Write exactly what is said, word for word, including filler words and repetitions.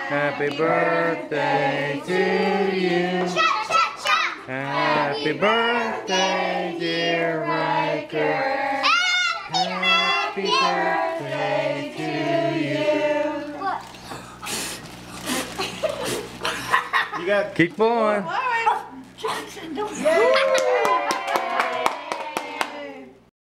Happy birthday to you. Happy birthday, dear Ryker. Happy birthday to you. You got keep going. All right. Jackson, don't.